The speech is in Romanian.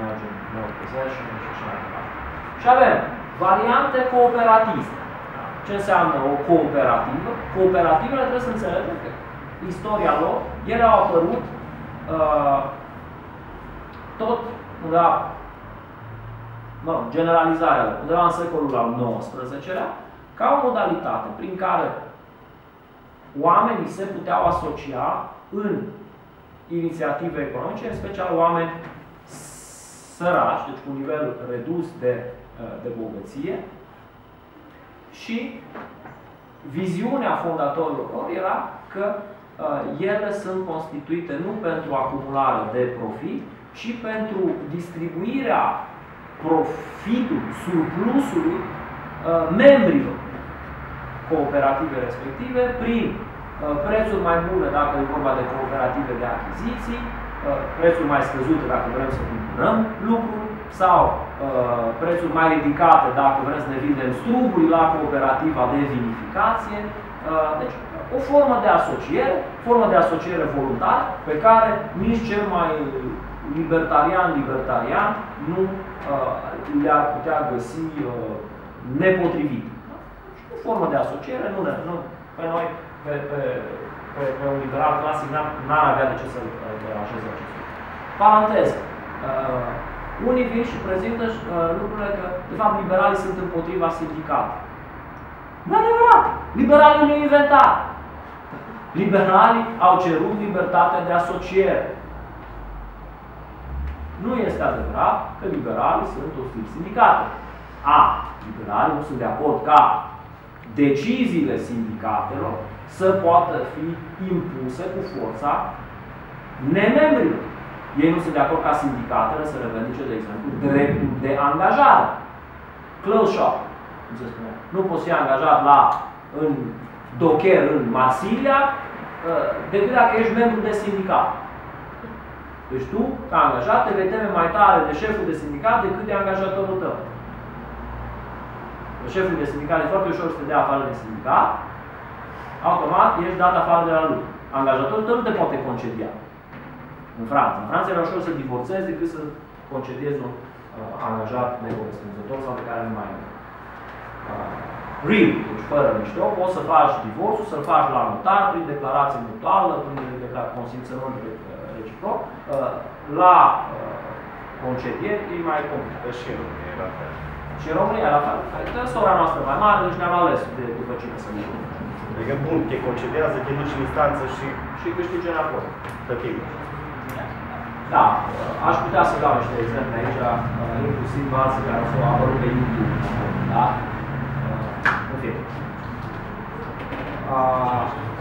imagine no possession și așa mai departe. Și avem variante cooperative. Ce înseamnă o cooperativă? Cooperativele trebuie să înțelegem că istoria lor, ele au apărut tot undeva, generalizarea lor, undeva în secolul al XIX-lea, ca o modalitate prin care oamenii se puteau asocia în inițiative economice, în special oameni săraci, deci cu un nivel redus de bogăție, și viziunea fondatorilor lor era că ele sunt constituite nu pentru acumulare de profit, ci pentru distribuirea profitului, surplusului membrilor cooperative respective prin prețuri mai bune dacă e vorba de cooperative de achiziții, prețuri mai scăzute dacă vrem să cumpărăm lucruri sau prețuri mai ridicate dacă vrem să ne vindem struguri la cooperativa de vinificație. Deci, o formă de asociere voluntară pe care nici cel mai libertarian nu le-ar putea găsi nepotrivit. O formă de asociere, nu pe noi, pe un liberal clasic, n-ar avea de ce să deranjeze acest lucru. Paranteză. Unii vin și prezintă lucrurile că, de fapt, liberalii sunt împotriva sindicatului. Nu adevărat! Liberalii nu inventat. Liberalii au cerut libertatea de asociere. Nu este adevărat că liberalii sunt ostili sindicate. Liberalii nu sunt de acord ca deciziile sindicatelor să poată fi impuse cu forța nemembrilor. Ei nu sunt de acord ca sindicatele să revendice, de exemplu, dreptul de angajare. Close shop, cum se spune. Nu poți fi angajat în docker în Marsilia decât dacă ești membru de sindicat. Deci tu, ca angajat, te vei teme mai tare de șeful de sindicat decât de angajatorul tău. Șeful de sindicat e foarte ușor să te dea afară de sindicat, automat ești dat afară de la lucru. Angajatorul tău nu te poate concedia. În Franța. În Franța e mai ușor să divorțezi decât să concediezi un angajat necorespunzător sau pe care nu mai ai. Real, deci fără mișto, poți să faci divorțul, să-l faci la notar, prin declarație mutuală, prin consimțământ reciproc. La concedieri e mai complicat. Și în România e la fel. Și în România e la fel. Sora noastră mai mare, deci ne-am ales după cine să ne duc. Adică, bun, te concediază, te duci în instanță și câștigi înapoi. Tătim. Da, aș putea să dau niște exemple aici, inclusiv alții care s-au apărut pe YouTube. Da? În fine.